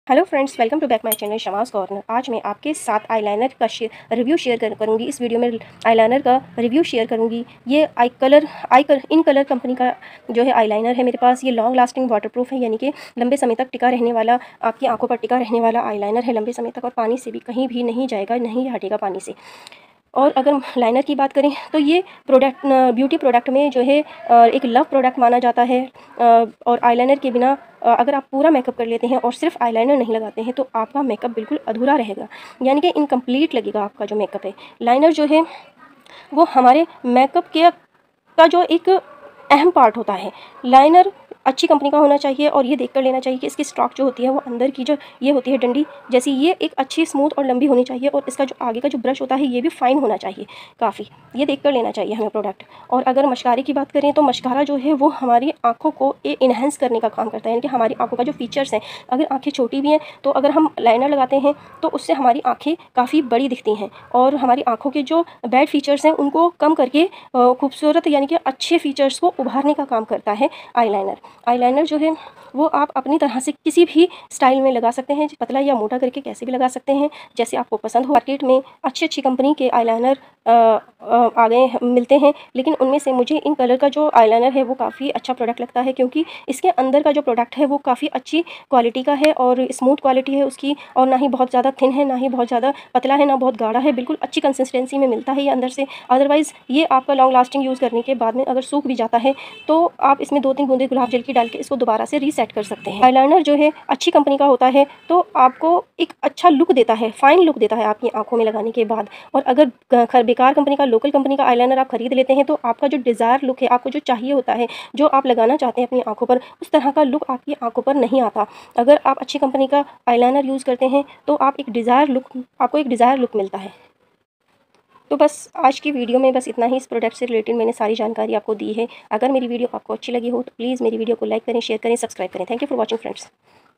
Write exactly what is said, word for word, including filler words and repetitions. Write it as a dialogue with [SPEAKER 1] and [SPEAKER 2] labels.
[SPEAKER 1] Hello friends, welcome to back my channel Shama's corner. आज मैं आपके साथ आईलाइनर का शेयर रिव्यू शेयर कर, करूँगी। इस वीडियो में आईलाइनर का रिव्यू शेयर करूँगी। ये eye colour eye colour Incolor company का जो है आईलाइनर है मेरे पास। ये लॉन्ग लास्टिंग वाटरप्रूफ है, यानी कि लंबे समय तक टिका रहने वाला, आपकी आंखों पर टिका रहने वाला आईलाइनर है लंबे समय तक, और पानी से भी कहीं भी नहीं जाएगा, नहीं हटेगा पानी से। और अगर लाइनर की बात करें तो ये प्रोडक्ट ब्यूटी प्रोडक्ट में जो है एक लव प्रोडक्ट माना जाता है। और आईलाइनर के बिना अगर आप पूरा मेकअप कर लेते हैं और सिर्फ आईलाइनर नहीं लगाते हैं तो आपका मेकअप बिल्कुल अधूरा रहेगा, यानी कि इनकम्प्लीट लगेगा आपका जो मेकअप है। लाइनर जो है वो हमारे मेकअप के का जो एक अहम पार्ट होता है। लाइनर अच्छी कंपनी का होना चाहिए, और ये देख कर लेना चाहिए कि इसकी स्टॉक जो होती है वो अंदर की जो ये होती है डंडी जैसी, ये एक अच्छी स्मूथ और लंबी होनी चाहिए, और इसका जो आगे का जो ब्रश होता है ये भी फाइन होना चाहिए काफ़ी। ये देख कर लेना चाहिए हमें प्रोडक्ट। और अगर मस्कारे की बात करें तो मस्कारा जो है वो हमारी आँखों को इन्हेंस करने का काम करता है, यानी कि हमारी आँखों का जो फीचर्स हैं, अगर आँखें छोटी भी हैं तो अगर हम लाइनर लगाते हैं तो उससे हमारी आँखें काफ़ी बड़ी दिखती हैं, और हमारी आँखों के जो बैड फीचर्स हैं उनको कम करके खूबसूरत यानी कि अच्छे फीचर्स को उभारने का काम करता है आईलाइनर। आईलाइनर जो है वो आप अपनी तरह से किसी भी स्टाइल में लगा सकते हैं, पतला या मोटा करके कैसे भी लगा सकते हैं जैसे आपको पसंद हो। मार्केट में अच्छी अच्छी कंपनी के आईलाइनर आ गए मिलते हैं, लेकिन उनमें से मुझे इन कलर का जो आईलाइनर है वो काफ़ी अच्छा प्रोडक्ट लगता है, क्योंकि इसके अंदर का जो प्रोडक्ट है वो काफ़ी अच्छी क्वालिटी का है और स्मूथ क्वालिटी है उसकी, और ना ही बहुत ज़्यादा थिन है, ना ही बहुत ज़्यादा पतला है, ना बहुत गाढ़ा है, बिल्कुल अच्छी कंसिस्टेंसी में मिलता है ये अंदर से। अदरवाइज़ ये आपका लॉन्ग लास्टिंग यूज़ करने के बाद में अगर सूख भी जाता है तो आप इसमें दो तीन बूंदे गुलाब जल की डाल के इसको दोबारा से रीसेट कर सकते हैं। आईलाइनर जो है अच्छी कंपनी का होता है तो आपको एक अच्छा लुक देता है, फाइन लुक देता है आपकी आंखों में लगाने के बाद। और अगर बेकार कंपनी का, लोकल कंपनी का आईलाइनर आप खरीद लेते हैं तो आपका जो डिज़ायर लुक है, आपको जो चाहिए होता है, जो आप लगाना चाहते हैं अपनी आंखों पर, उस तरह का लुक आपकी आंखों पर नहीं आता। अगर आप अच्छी कंपनी का आईलाइनर यूज़ करते हैं तो आप एक डिज़ायर लुक आपको एक डिज़ायर लुक मिलता है। तो बस आज की वीडियो में बस इतना ही। इस प्रोडक्ट से रिलेटेड मैंने सारी जानकारी आपको दी है। अगर मेरी वीडियो आपको अच्छी लगी हो तो प्लीज़ मेरी वीडियो को लाइक करें, शेयर करें, सब्सक्राइब करें। Thank you for watching friends.